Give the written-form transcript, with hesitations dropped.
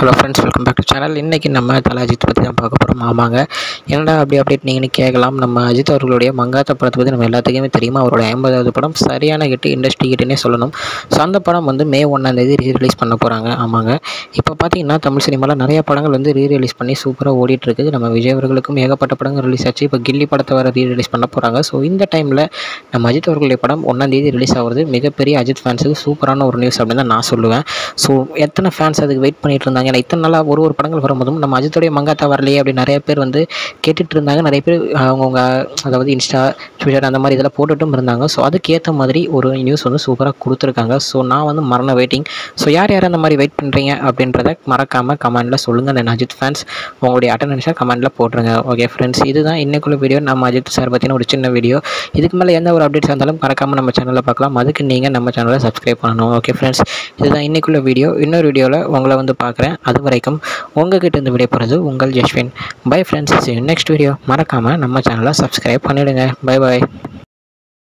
Hello friends, welcome back to channel. இன்றைக்கி நம்ம தலை அஜித் பற்றி தான் பார்க்க போகிறோம். ஆமாங்க, என்னடா அப்படி அப்டேட் நீங்கன்னு கேட்கலாம். நம்ம அஜித் அவர்களுடைய மங்காத்தா படத்தை பற்றி நம்ம எல்லாத்துக்குமே தெரியுமா. அவரோட 50வது படம் சரியான ஹிட், இண்டஸ்ட்ரி ஹிட்னே சொல்லணும். ஸோ அந்த படம் வந்து மே 1 ரீரிலீஸ் பண்ண போகிறாங்க. ஆமாங்க, இப்போ பார்த்தீங்கன்னா தமிழ் சினிமாவில் நிறைய படங்கள் வந்து ரீரிலீஸ் பண்ணி சூப்பராக ஓடிட்டுருக்குது. நம்ம விஜய் அவர்களுக்கும் ஏகப்பட்ட படங்கள் ரிலீஸ் ஆச்சு. இப்போ கில்லி படத்தை வர ரீரிலீஸ் பண்ண போகிறாங்க. ஸோ இந்த டைமில் நம்ம அஜித் அவர்களுடைய படம் 1 ரிலீஸ் ஆகுறது மிகப்பெரிய அஜித் ஃபேன்ஸுக்கு சூப்பரான ஒரு நியூஸ் அப்படின்னு தான் நான் சொல்லுவேன். ஸோ எத்தனை ஃபேன்ஸ் அதுக்கு வெயிட் பண்ணிட்டு இருந்தாங்க. ஏன்னா இத்தனை நாளாக ஒரு படங்கள் வரும்போதும் நம்ம அஜித்துடைய மங்காத்தா வரலையே அப்படின்னு நிறைய பேர் வந்து கேட்டுட்டு இருந்தாங்க. நிறைய பேர் அவங்கவுங்க அதாவது இன்ஸ்டா, ட்விட்டர் அந்த மாதிரி இதெல்லாம் போட்டுட்டும் இருந்தாங்க. ஸோ அதுக்கேற்ற மாதிரி ஒரு நியூஸ் வந்து சூப்பராக கொடுத்துருக்காங்க. ஸோ நான் வந்து மரண வெயிட்டிங். ஸோ யார் அந்த மாதிரி வெயிட் பண்ணுறீங்க அப்படின்றத மறக்காமல் கமெண்டில் சொல்லுங்கள். அந்த அஜித் ஃபேன்ஸ் உங்களுடைய அட்டெண்டன்ஸை கமெண்டில் போட்டுருங்க. ஓகே ஃப்ரெண்ட்ஸ், இதுதான் இன்னைக்குள்ள வீடியோ. நம்ம அஜித் சார் பற்றின ஒரு சின்ன வீடியோ. இதுக்கு மேலே எந்த ஒரு அப்டேட்ஸ் இருந்தாலும் மறக்காமல் நம்ம சேனலில் பார்க்கலாம். அதுக்கு நீங்கள் நம்ம சேனலை சப்ஸ்கிரைப் பண்ணணும். ஓகே ஃப்ரெண்ட்ஸ், இதுதான் இன்னைக்குள்ள வீடியோ. இன்னொரு வீடியோவில் உங்களை வந்து பார்க்குறேன். அது வரைக்கும் உங்ககிட்ட இருந்து விடை போகிறது உங்கள் Jaswin. Bye friends, next video. மறக்காமல் நம்ம சேனலை சப்ஸ்கிரைப் பண்ணிவிடுங்க. பை பாய்.